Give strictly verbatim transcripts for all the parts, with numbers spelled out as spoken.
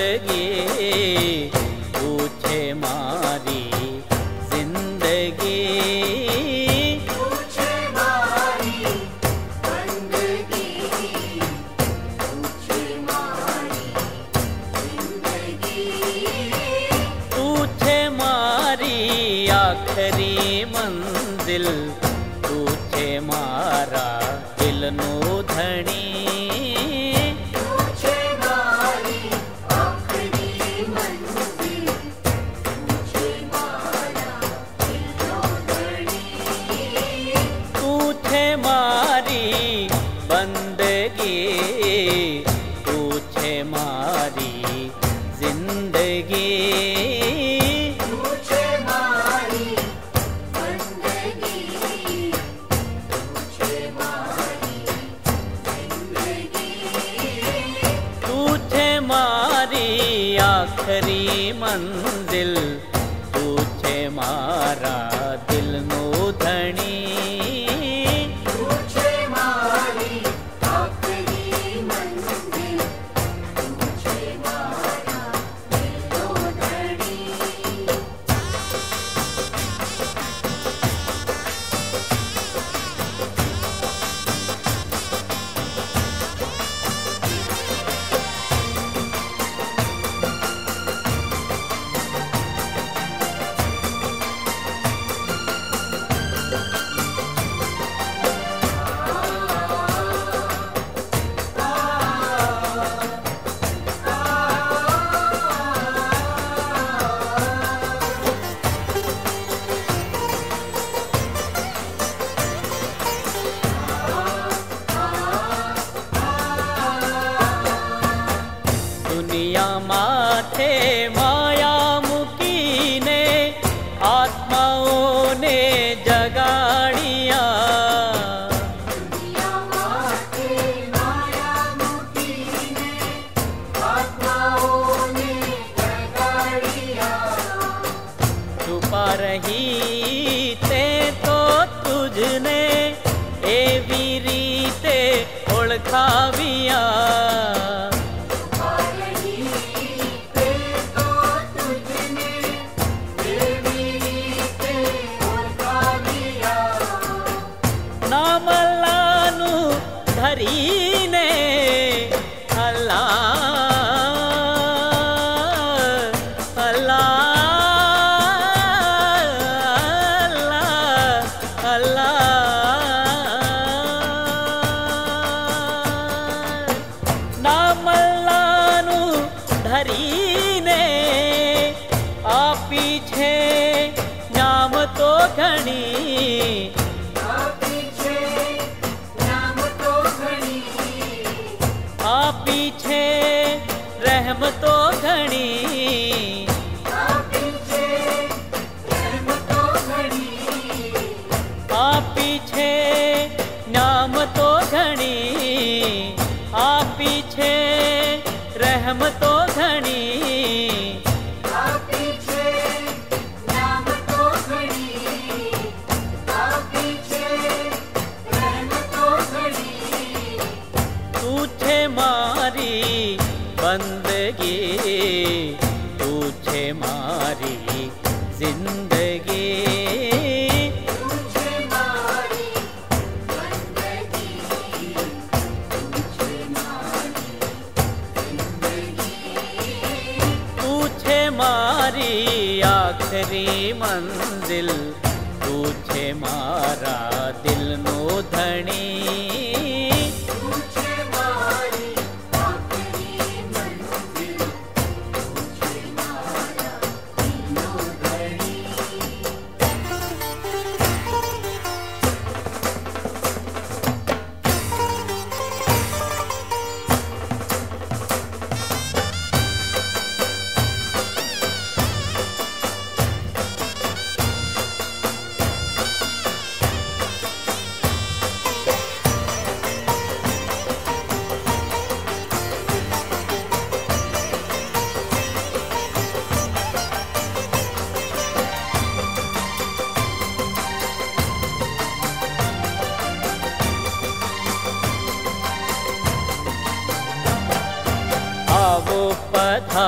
बंदगी पूछे मारी जिंदगी, पूछे मारी बंदगी, पूछे मारी जिंदगी, पूछे मारी आखरी मंजिल, पूछे मारा दिल नो धणी, पूछे मारी आखरी मंजिल, पूछे मारा दिल नो धणी, पूछे मारी बंदगी पूछे मारी जिंदगी, पूछे मारी बंदगी, पूछे मारी जिंदगी, पूछे मारी आखरी मंजिल, पूछे मारा दिल नो धणी, पूछे मारी आखरी मंजिल, पूछे मारा दिल नो धणी। दुनिया माथे माया मुकीने आत्माओं ने जगाड़िया, दुनिया माथे माया मुकीने आत्माओं ने जगाड़िया, छुपा रही ते तो तुझने एवी रीते ओळखाविया, आ रही ते तो तुझने देवी रीते ओळखाविया, नामलानु धरीने अल्लाह अल्लाह अल्लाह अल्लाह, नामलानु धरीने आ पीछे नाम तो घणी, आ पीछे नाम तो घणी, आ पीछे रहमतो घणी, आ पीछे रहमतो घणी, आ पीछे नाम तो घणी, आ पीछे रहमतो घणी, आ पीछे नाम तो घणी, आ पीछे रहमतो घणी, पूछे मारी बंदगी पूछे मारी जिंदगी, पूछे मारी बंदगी, पूछे मारी जिंदगी, पूछे मारी आखरी मंजिल, पूछे मारा दिल नो धणी, पूछे मारी आखरी मंजिल, पूछे मारा दिल नो धणी।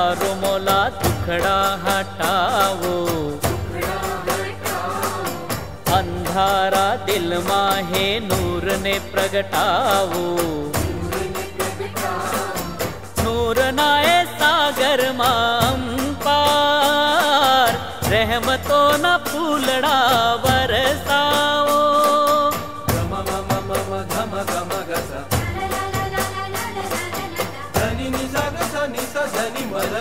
तारो मौला दुखड़ा हटावो, अंधारा दिल माहे नूर ने प्रगटावो। नूर नाए सागर मां पार, रहमतो न फूलड़ा बरसाओ। गम मम मम घम घम गसा धनी निसा गसा निसा धनी मर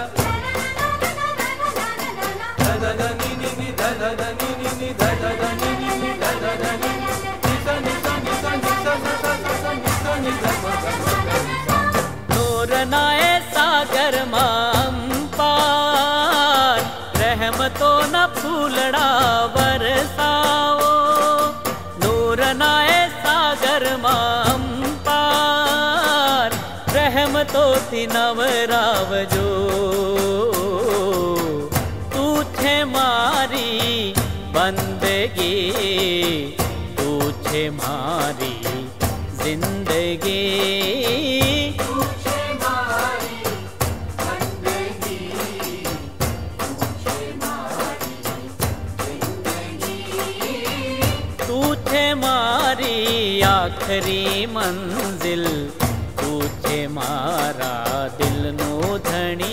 ध ध ध नि नि नि ध ध ध नि नि नि ध ध ध नि नि नि ध ध ध नि निसा निसा निसा निसा सा सा सा निसा निसा म ग म। नूर नाए सागर मां पार, रहमतो न फूलड़ा बरसाओ। नूर नाए सागर मां पार, रहमतो थी नवरावजो। तू छे मारी बंदगी, तू छे मारी जिंदगी। तू छे मारी आखरी मंजिल, तू छे मारा दिल नो धणी।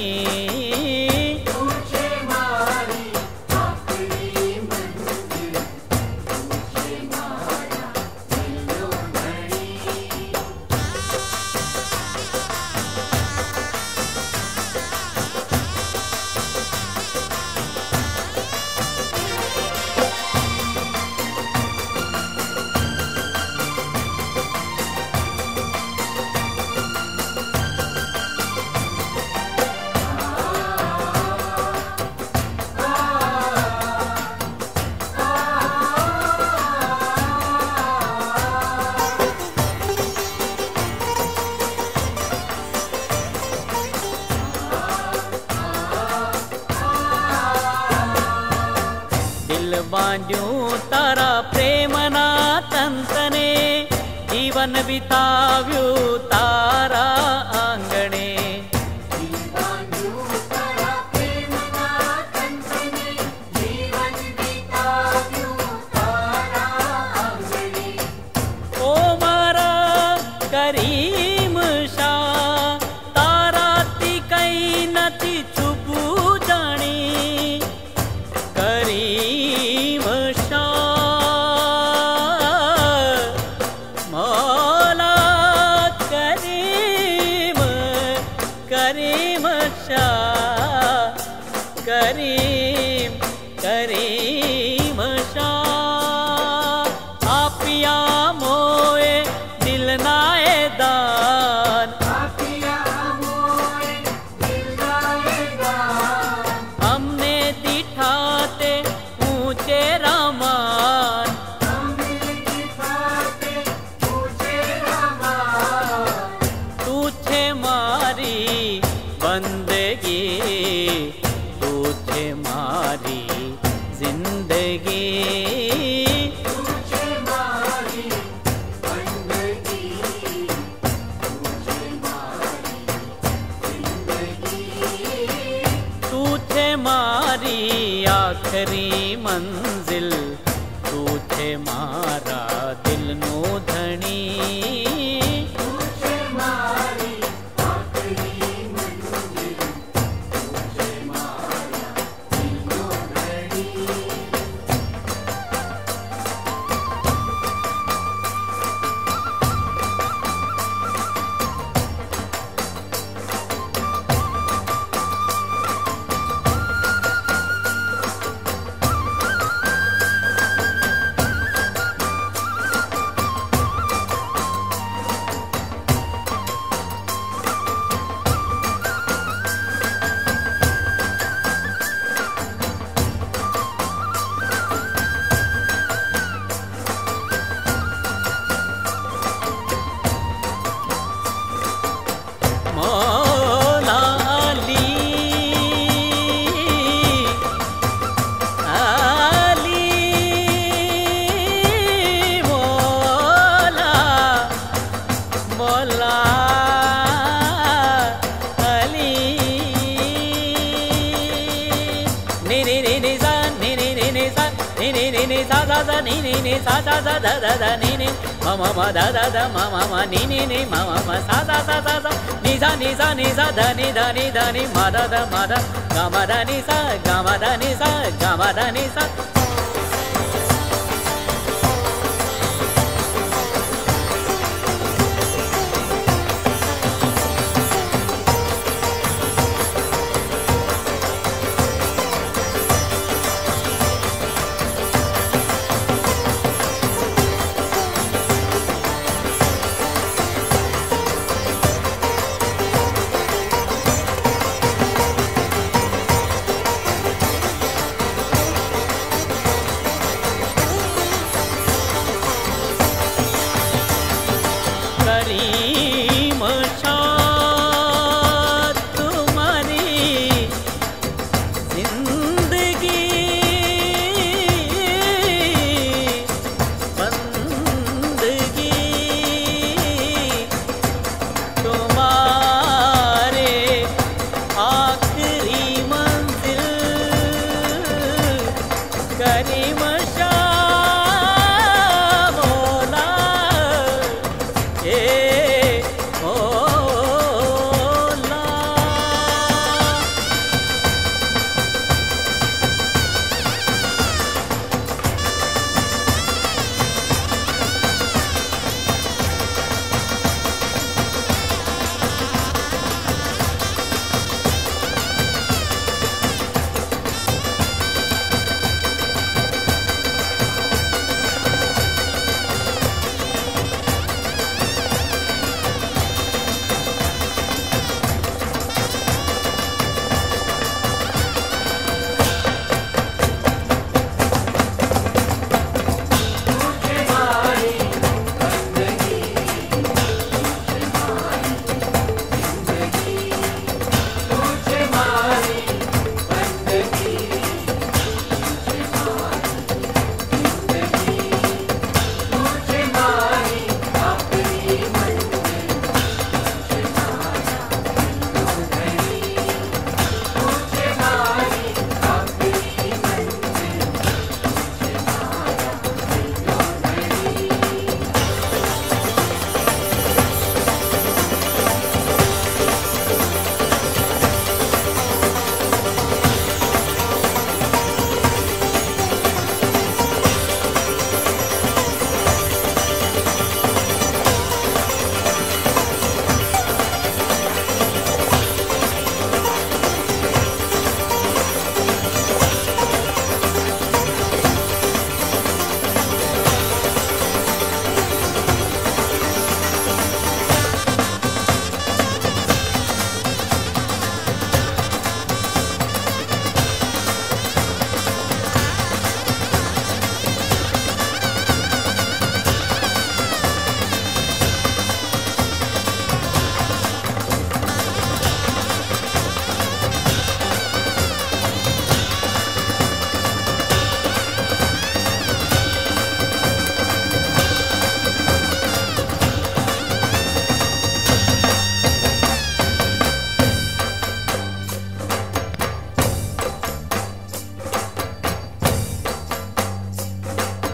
बांध्यूं तारा प्रेमना तंतने, जीवन बिताव्यूं तारा आंगणे। ओ मारा करीम शाह, तारा ती कई नथी छुपू जाणी। करीम मौला करीम, करीम शाह, करीम करीम शाह। आपिया मोए दिल नाए दान, हमने दिठाते ऊंचे रामान। तू छे मारी बंदगी, तू छे मारी जिंदगी। तू छे मारी आखरी मंजिल, तू छे मारा दिल नो धणी। ni ni ni ni sa sa sa ni ni ni sa sa sa da da da ni ni ma ma ma da da da ma ma ma ni ni ni ma ma ma sa sa sa sa sa ni sa ni sa ni sa da ni da ni da ni ma da da ma da ga ma da ni sa ga ma da ni sa ga ma da ni sa